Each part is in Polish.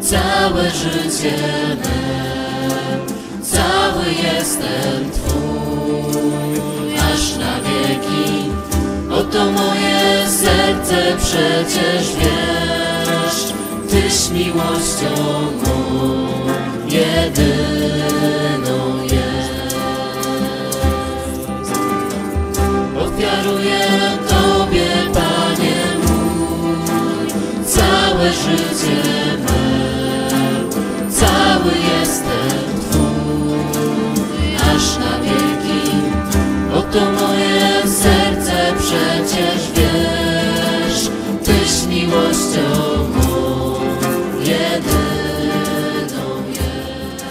całe życie me, cały jestem Twój, aż na wieki. Oto moje serce przecież wiesz, Tyś miłością mą jedyną jest. Ofiaruję Tobie, Panie mój, całe życie me, cały jestem Twój, aż na wieki. Oto moje serce przecież wiesz, Tyś miłością mą jedyną jest.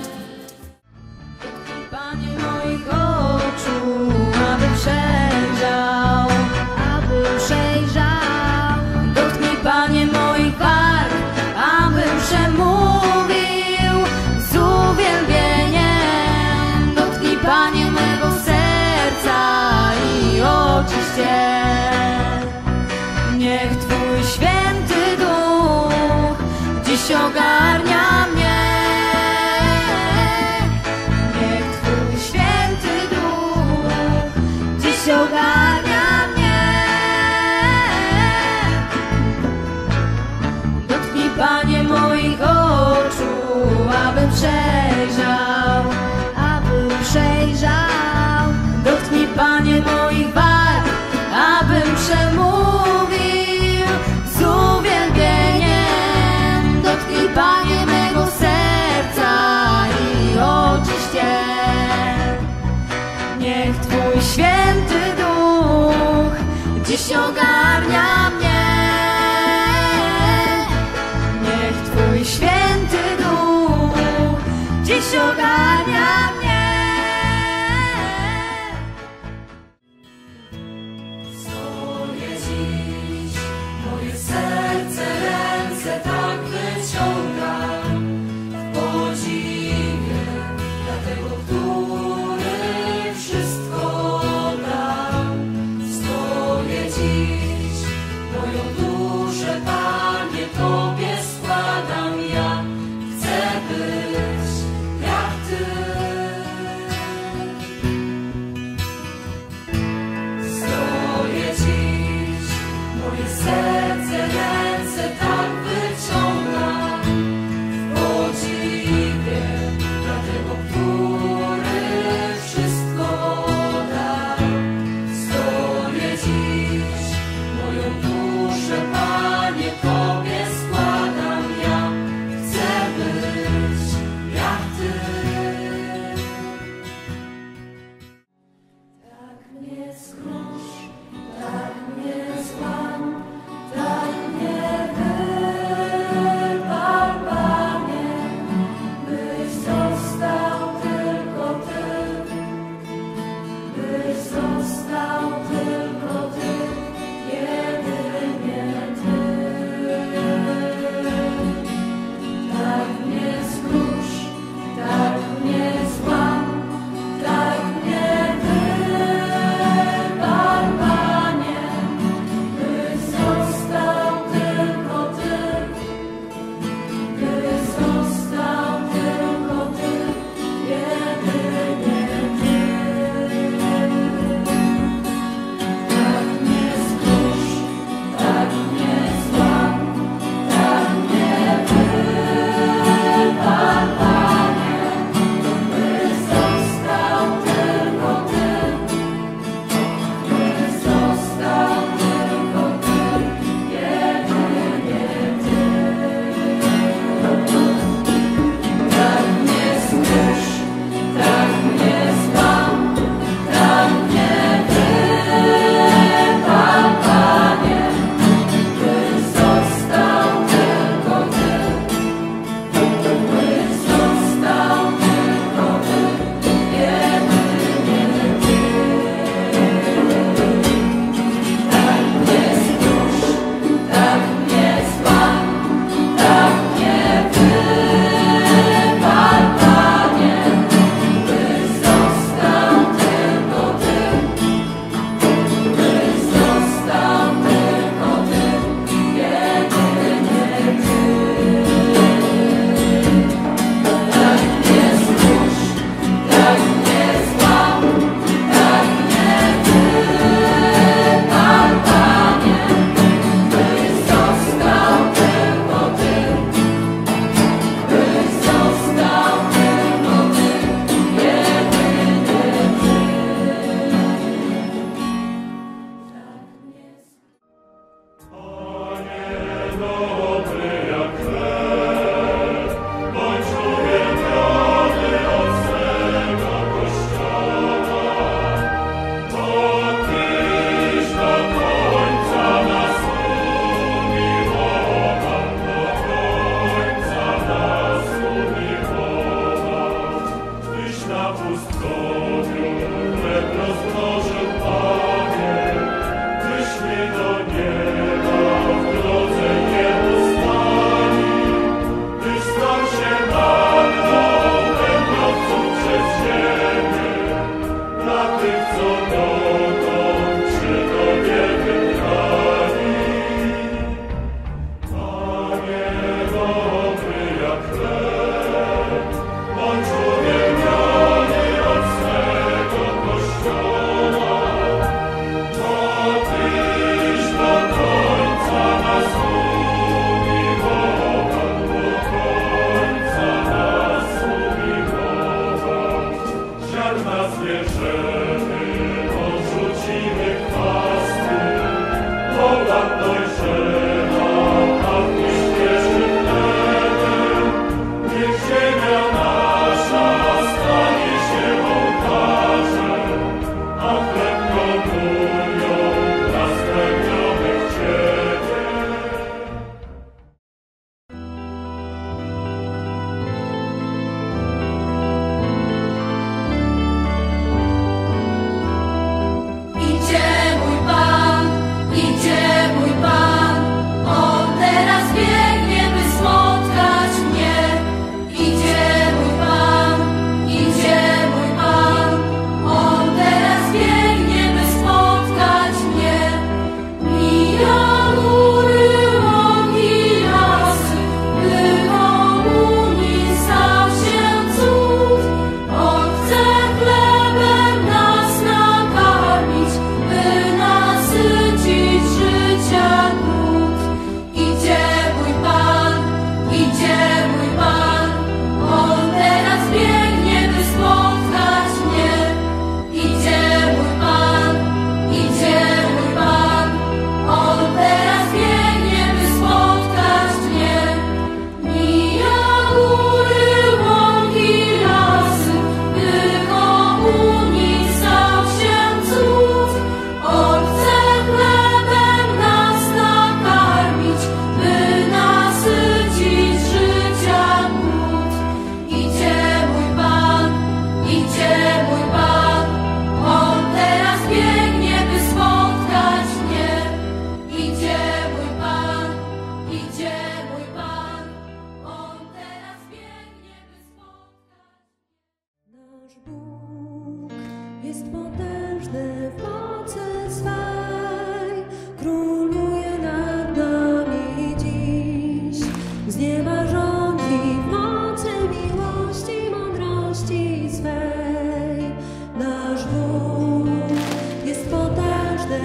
Panie moich oczu, aby przejrzał, dotknij Panie moich warg, abym przemówił z uwielbieniem. Dotknij Panie mego serca i oczyść je. Niech Twój święty duch dziś ogarnia mnie. Niech Twój święty duch dziś ogarnia mnie. Dotknij Panie moich oczu, abym przejrzał, dotknij Panie moich warg, abym przemówił z uwielbieniem. Dotknij Panie mego serca i oczyść je. Niech Twój święty duch dziś ogarnia mnie. Niech Twój święty duch dziś ogarnia mnie. Stoję dziś, moje serce, ręce tak wyciągam w podziwie dla tego, który wszystko dał. Stoję dziś.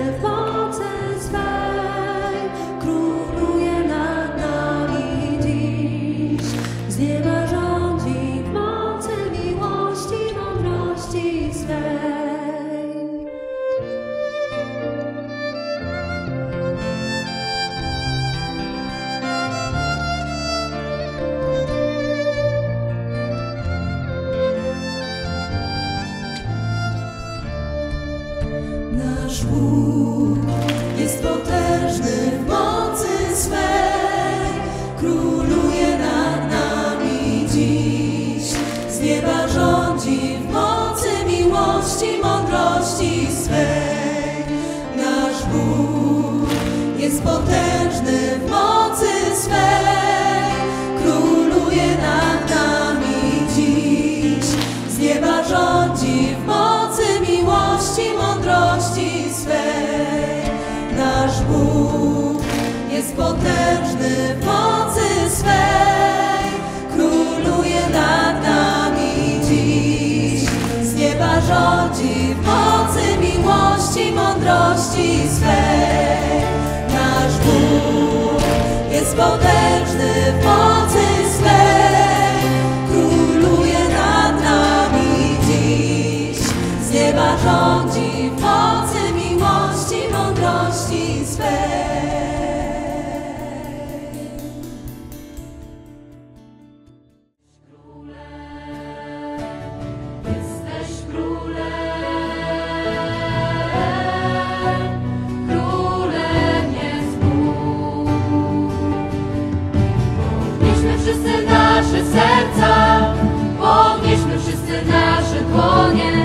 w mocy swej, króluje nad nami dziś. Z nieba rządzi w mocy miłości, mądrości swej. Nasz Bóg jest potężny w mocy swej, króluje nad nami dziś. Z nieba rządzi w mocy miłości, mądrości swej. Nasz Bóg jest potężny w mocy swej, króluje nad nami dziś. Z nieba rządzi w mocy miłości, mądrości swej. Nasz Bóg jest potężny w mocy swej, króluje nad nami dziś. Z nieba rządzi w mocy miłości, mądrości swej. Nasz Bóg jest potężny w mocy swej, króluje nad nami dziś. Z nieba rządzi w mocy miłości, mądrości swej. Jesteś królem, królem jest Bóg. Podnieśmy wszyscy nasze serca, podnieśmy wszyscy nasze dłonie.